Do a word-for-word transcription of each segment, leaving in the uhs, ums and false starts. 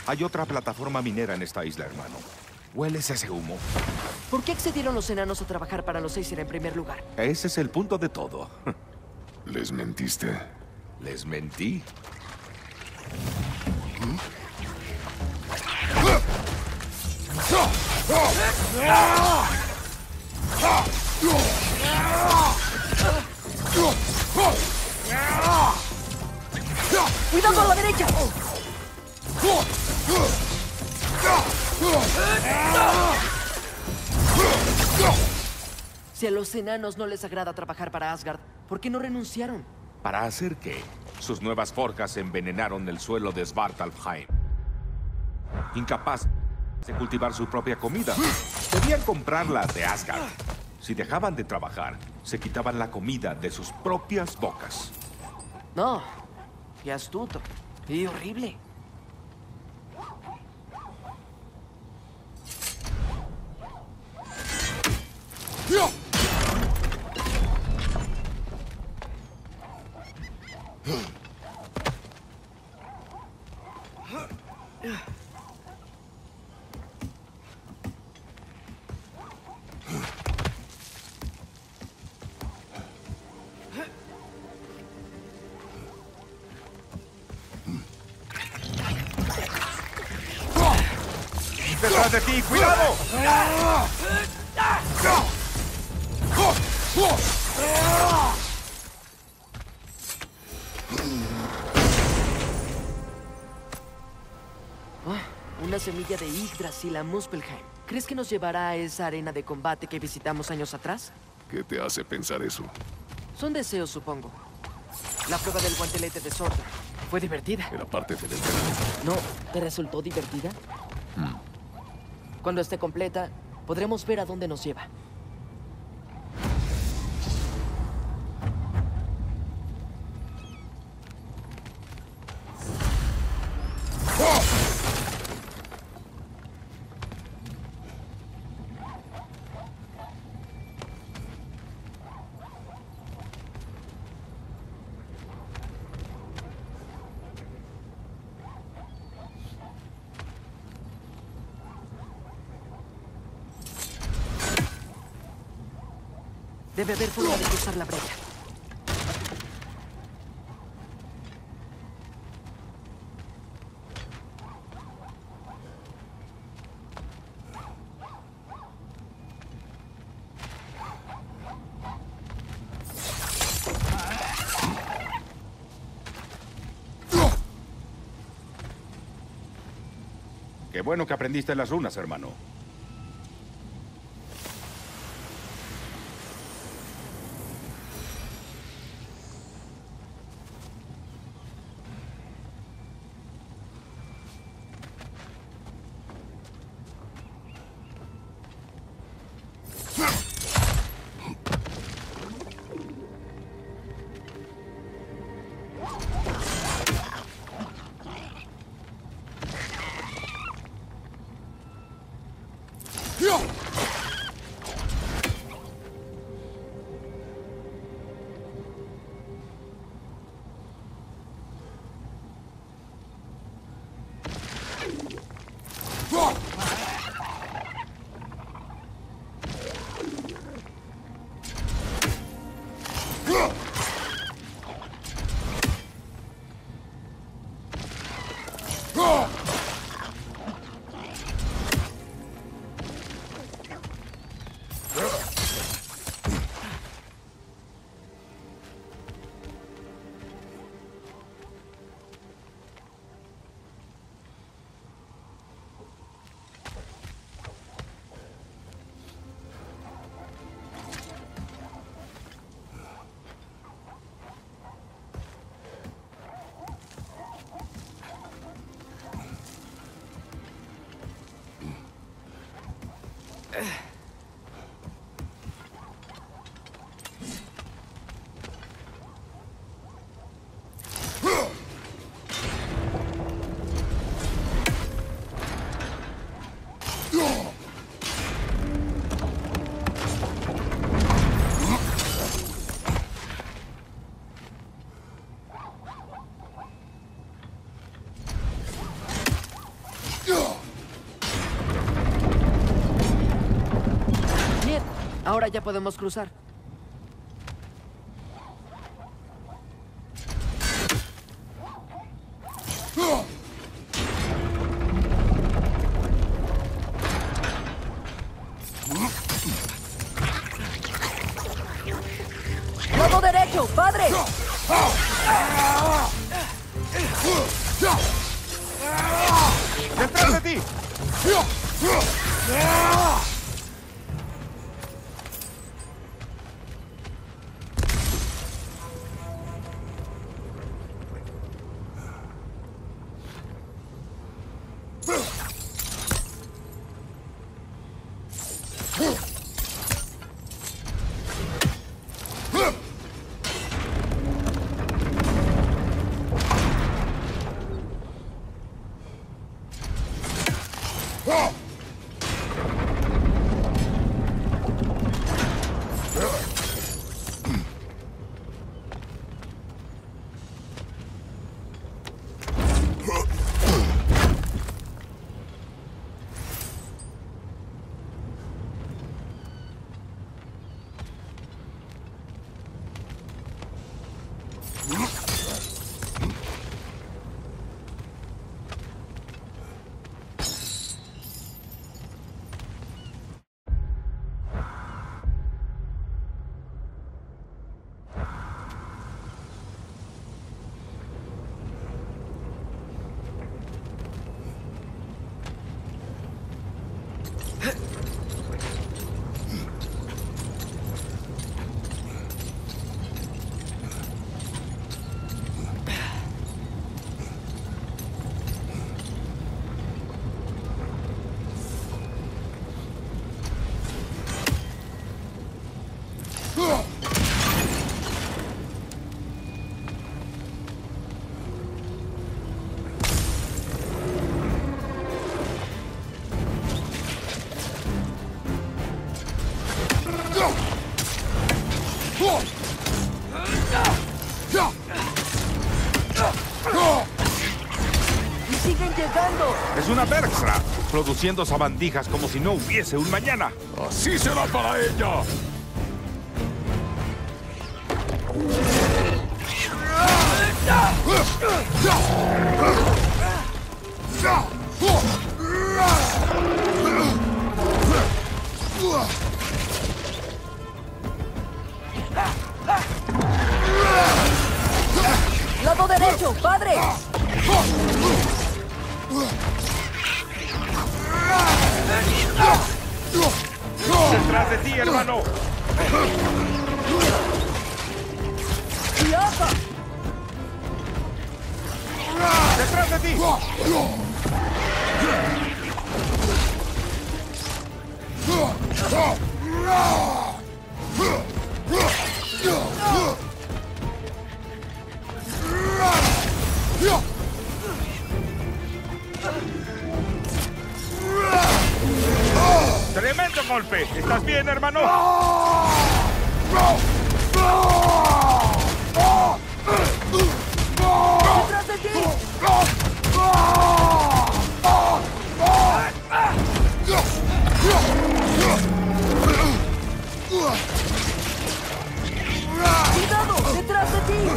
Hay otra plataforma minera en esta isla, hermano. ¿Hueles ese humo? ¿Por qué accedieron los enanos a trabajar para los Aesir en primer lugar? Ese es el punto de todo. ¿Les mentiste? ¿Les mentí? ¡Cuidado a la derecha! Si a los enanos no les agrada trabajar para Asgard, ¿por qué no renunciaron? ¿Para hacer qué? Sus nuevas forjas envenenaron el suelo de Svartalfheim. Incapaz de cultivar su propia comida. Debían comprarla de Asgard. Si dejaban de trabajar, se quitaban la comida de sus propias bocas. No, qué astuto y horrible. ¡Detrás de ti! ¡Cuidado! Oh, una semilla de Yggdrasil a Muspelheim. ¿Crees que nos llevará a esa arena de combate que visitamos años atrás? ¿Qué te hace pensar eso? Son deseos, supongo. La prueba del guantelete de Surtur fue divertida. Era parte del entrenamiento. ¿No te resultó divertida? Cuando esté completa, podremos ver a dónde nos lleva. Debe haber forma de cruzar la brecha. Qué bueno que aprendiste las runas, hermano. Ahora ya podemos cruzar. ¡Lado derecho, padre! ¡Detrás de ti! ¡Y siguen llegando! Es una Bergsra, produciendo sabandijas como si no hubiese un mañana. ¡Así será para ella! ¡Lado derecho, padre! ¡Detrás de ti, hermano! ¡Viaja! ¡Detrás de ti! ¡Tremendo golpe! ¿Estás bien, hermano? ¡Detrás de ti! ¡Cuidado! ¡Detrás de ti!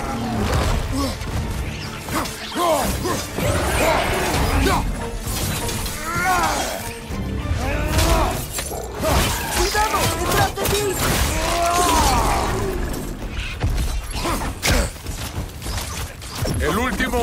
¡Cuidado! ¡Detrás de ti! ¡El último!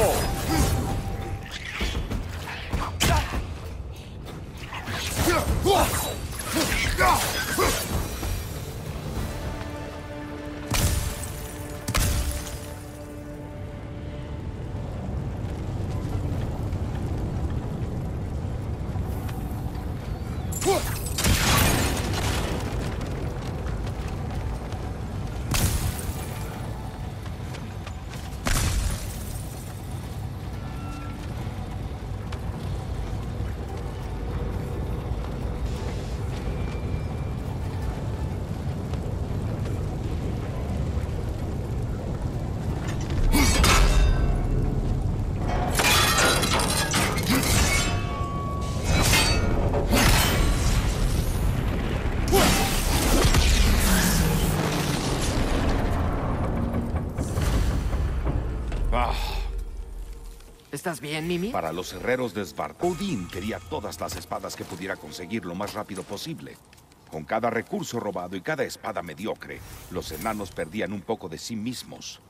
Ah. ¿Estás bien, Mimi? Para los herreros de Esparta, Odín quería todas las espadas que pudiera conseguir lo más rápido posible. Con cada recurso robado y cada espada mediocre, los enanos perdían un poco de sí mismos.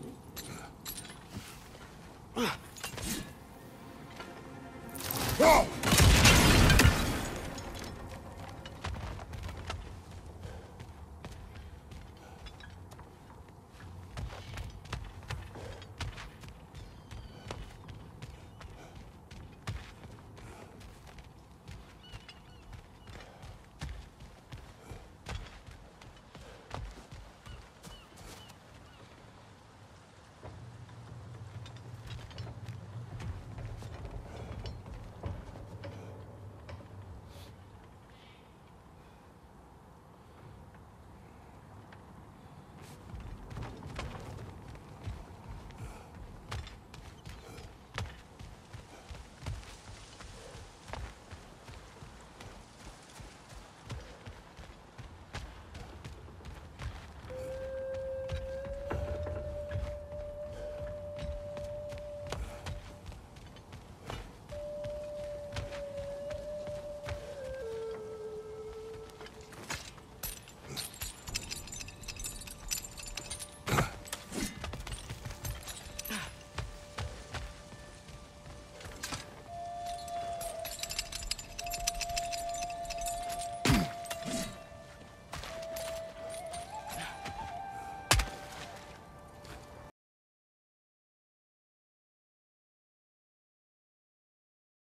Oh!